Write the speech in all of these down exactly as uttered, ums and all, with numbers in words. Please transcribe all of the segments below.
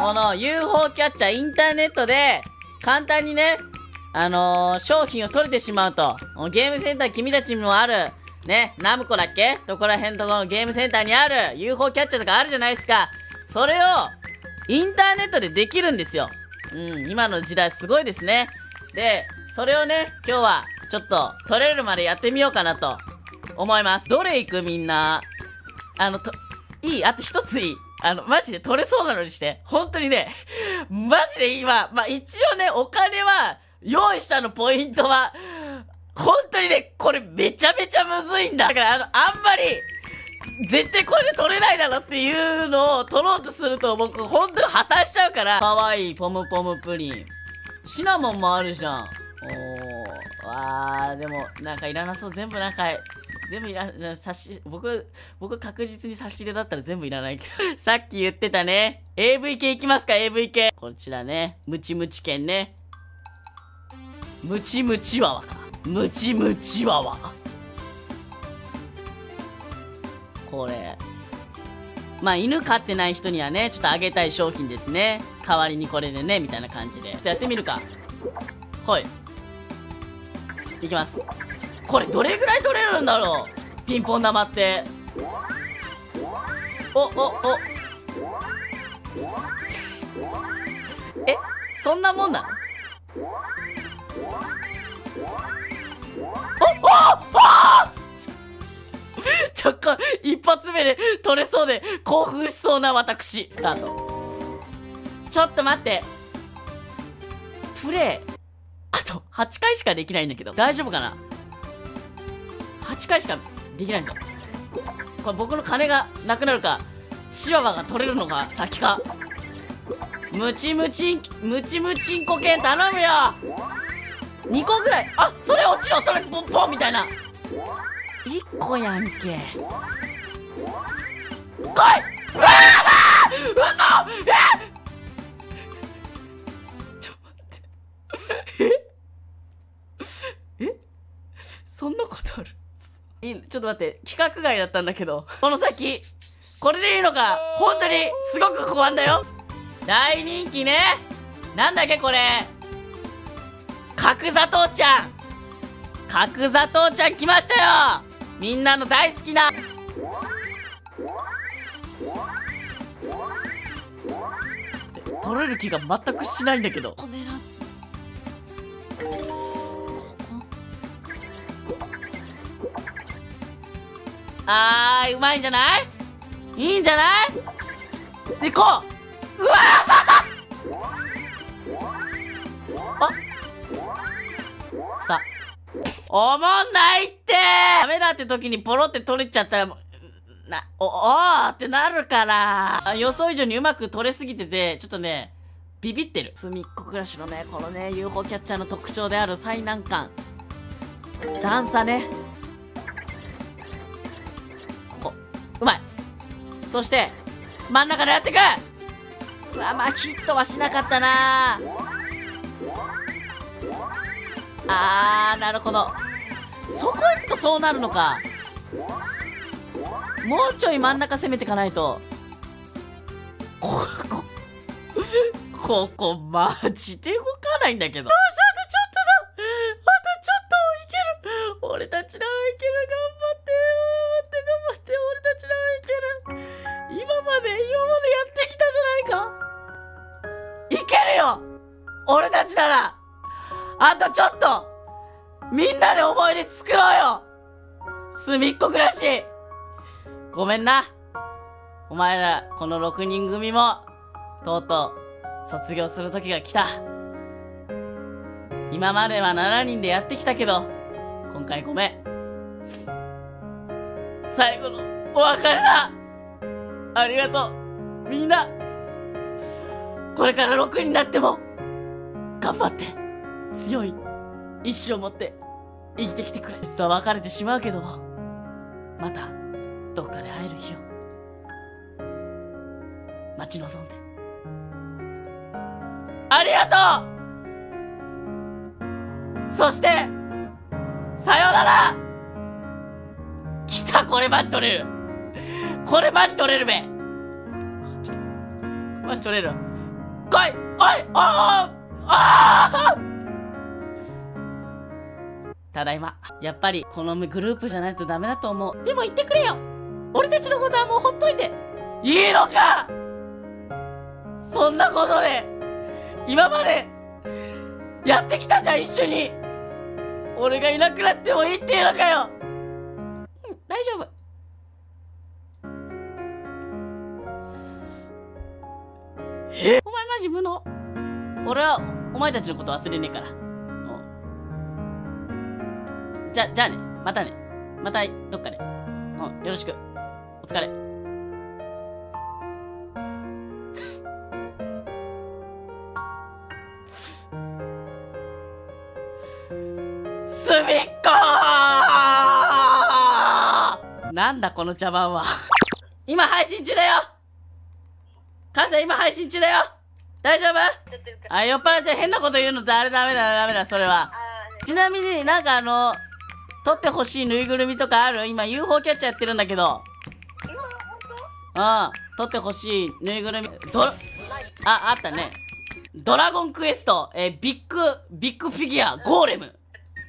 この ユーフォー キャッチャーインターネットで簡単にね、あのー、商品を取れてしまうと。ゲームセンター君たちにもある、ね、ナムコだっけどこら辺とこのゲームセンターにある ユーフォー キャッチャーとかあるじゃないですか。それをインターネットでできるんですよ。うん、今の時代すごいですね。で、それをね、今日はちょっと取れるまでやってみようかなと思います。どれ行くみんな。あの、と、いいあと一ついいあの、マジで取れそうなのにして。本当にね、マジで今、まあ、一応ね、お金は、用意したのポイントは、本当にね、これめちゃめちゃむずいんだ。だから、あの、あんまり、絶対これで取れないだろっていうのを取ろうとすると、僕、本当に破産しちゃうから。かわいいポムポムプリン。シナモンもあるじゃん。おー。わー、でも、なんかいらなそう。全部なんか、全部いらな、差し、僕、僕確実に差し入れだったら全部いらないけど。さっき言ってたね。エーブイ 系いきますか、エーブイ 系。こちらね。ムチムチ犬ね。ムチムチワワか。ムチムチワワ。これ。まあ、犬飼ってない人にはね、ちょっとあげたい商品ですね。代わりにこれでね、みたいな感じで。ちょっとやってみるか。はい。いきます。これどれぐらい取れるんだろうピンポン玉って。お、お、お。え、そんなもんなの？お、お、お若干、一発目で取れそうで興奮しそうな私。スタート。ちょっと待って。プレイ。あとはちかいしかできないんだけど。大丈夫かな？はちかいしかできないぞ。これ僕の金がなくなるか、チワワが取れるのが先か。ムチムチン、ムチムチンコ犬頼むよ。にこぐらい。あ、それ落ちろ、それポンポンみたいな。いっこやんけ。来い。うわあ、嘘。えちょっと待って。ええそんなことある？いい、ちょっと待って、規格外だったんだけど、この先、これでいいのか、本当にすごく不安だよ。大人気ね。なんだっけこれ。角砂糖ちゃん。角砂糖ちゃん来ましたよ。みんなの大好きな。取れる気が全くしないんだけど。こねらあー、うまいんじゃない？いいんじゃない？でこう。うわあさおもんないって。ダメだって時にポロって取れちゃったらもうなおおーってなるから。予想以上にうまく取れすぎててちょっとねビビってる。すみっこ暮らしのねこのね ユーフォー キャッチャーの特徴である最難関段差ね。ここうまい。そして真ん中狙ってく。うわまあヒットはしなかったな。あーなるほど。そこ行くとそうなるのか。もうちょい真ん中攻めていかないと。ここここマジで動かないんだけど。よしあとちょっとだ。あとちょっといける。俺たちならいける。頑張って頑張って頑張って。俺たちならいける。今まで今までやってきたじゃないか。いけるよ俺たちなら。あとちょっとみんなで思い出作ろうよ。すみっこ暮らしごめんな。お前らこのろくにん組もとうとう卒業する時が来た。今まではしちにんでやってきたけど今回ごめん。最後のお別れだ。ありがとうみんな。これからろくになっても頑張って強い意志を持って生きてきてくれ。実は別れてしまうけどもまたどっかで会える日を待ち望んで。ありがとう。そしてさよなら。来た。これマジ取れる。これマジ取れるべ。来たマジ取れる。 来いおいおーあーただいま。やっぱりこのグループじゃないとダメだと思う。でも言ってくれよ。俺たちのことはもうほっといていいのか。そんなことで今までやってきたじゃん、一緒に。俺がいなくなってもいいっていうのかよ。うん、大丈夫。え、お前マジ無能。俺はお前たちのこと忘れねえから。じゃ、じゃあね。またね。またどっかで。うん、よろしく。お疲れ。すみっこーなんだこの茶番は。今配信中だよ。母さん今配信中だよ。大丈夫？あ、酔っ払っちゃ変なこと言うのってあれダメだダメだ、それは。ちなみになんかあの、取ってほしいぬいぐるみとかある？今 ユーフォー キャッチャーやってるんだけど。うん。取ってほしいぬいぐるみ。ど、あ、あったね。ドラゴンクエスト、えー、ビッグ、ビッグフィギュア、ゴーレム。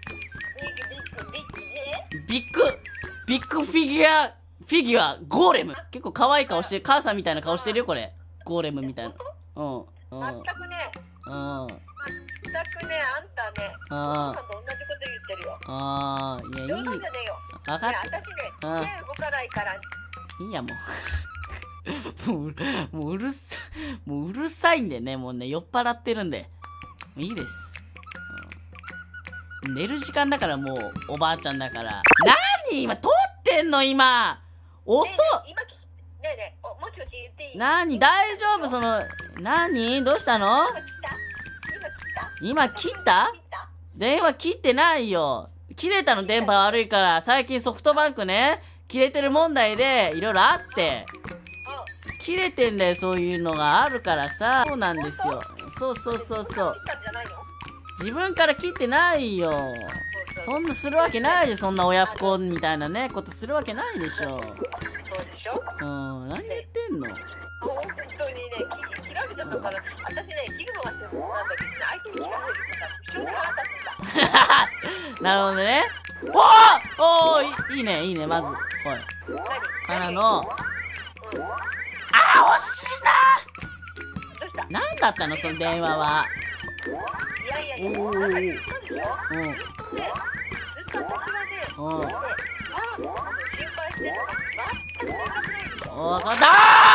ビッグ、ビッグフィギュア、フィギュア、ゴーレム。結構可愛い顔してる。母さんみたいな顔してるよ、これ。ゴーレムみたいな。うん。うん。 全くね。 うん。 全くね、あんたね。 ああ。 同じこと言ってるよ。 ああ、いや、いい。 冗談じゃねえよ。 分かっいや、私ね、手動かないから。 いいや、もう。もう、もううるさ、もううるさいんでね、もうね、酔っ払ってるんで。いいです。うん、寝る時間だからもう、おばあちゃんだから。何今、撮ってんの今遅っ、 今、ねえねえ、もしもし言っていい？ 何大丈夫その、何どうしたの？今切った？電話切ってないよ。切れたの、電波悪いから。最近ソフトバンクね、切れてる問題でいろいろあって。切れてんだよ、そういうのがあるからさ。そうなんですよ。そうそうそうそう。自分から切ってないよ。そんなするわけないで、そんな親不孝みたいなね、ことするわけないでしょ。 そうでしょ？ うん、何言ってんの？ 本当にね、切られちゃったから、私ね、切るのがすごいなんだけど、相手に切られるから、後ろから立つんだ。 なるほどね。おーおーいいね、いいね、まず。ほい。からの、あー、惜しいなー。何だったの、その電話は。 いやいやいや、 おーおー。 うん。 うん。 ずっと私はね、 うん。 ああ、心配してるのが、全く分かんないでしょ。 わかったー。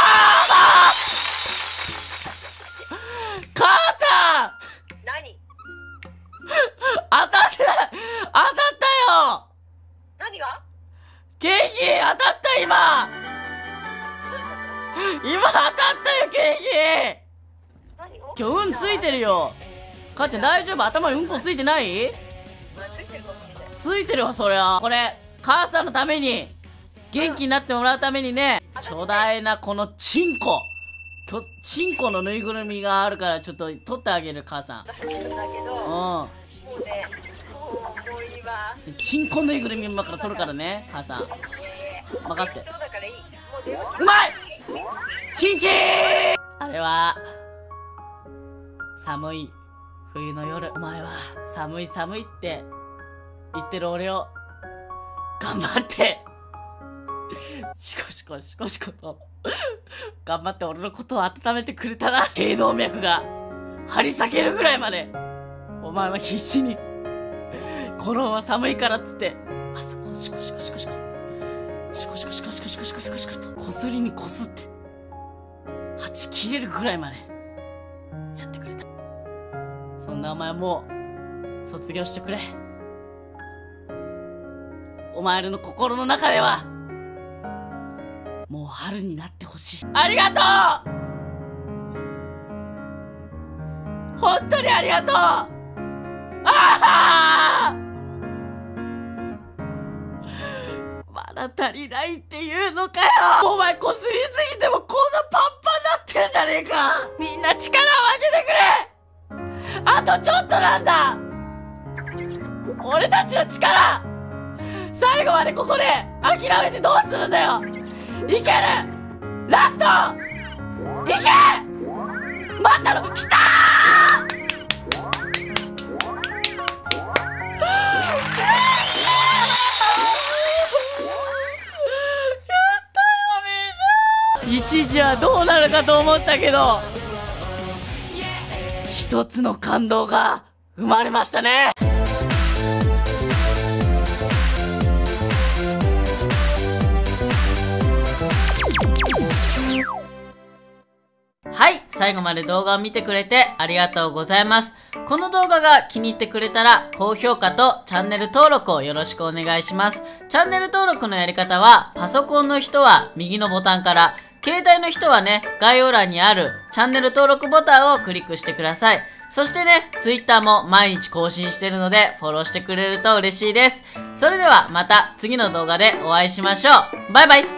母さん。 何？ 当たってない。当たったよ。 何が？ 景品当たった今。今当たったよ、景品。今日運ついてるよ。母ちゃん大丈夫？頭にうんこついてない？ついてるわ、そりゃ。これ母さんのために元気になってもらうためにね、巨大なこのチンコチンコのぬいぐるみがあるから、ちょっと取ってあげる、母さん。 だけど、もうね、もういいわ。 チンコぬいぐるみ今から取るからね、母さん。任せて。うまい！チンチン！あれは寒い冬の夜、お前は寒い寒いって言ってる俺を頑張ってシコシコシコシコと頑張って俺のことを温めてくれたな。頸動脈が張り裂けるぐらいまでお前は必死にこのまま寒いからっつってあそこシコシコシコシコシコシコシコシコシコシコシコシコとこすりにこすってはち切れるぐらいまでやってくれた。そんなお前もう卒業してくれ。お前らの心の中ではもう春になってほしい。ありがとう、本当にありがとう。ああまだ足りないっていうのかよ。お前こすりすぎてもこんなパンパンになってるじゃねえか。みんな力を分けてくれ。あとちょっとなんだ。俺たちの力最後までここで諦めてどうするんだよ。いける、ラストいけ。 マジだろ。きたー。一時はどうなるかと思ったけど、一つの感動が生まれましたね。はい、最後まで動画を見てくれてありがとうございます。この動画が気に入ってくれたら高評価とチャンネル登録をよろしくお願いします。チャンネル登録のやり方は、パソコンの人は右のボタンから、携帯の人はね、概要欄にあるチャンネル登録ボタンをクリックしてください。そしてね、Twitter も毎日更新してるのでフォローしてくれると嬉しいです。それではまた次の動画でお会いしましょう。バイバイ。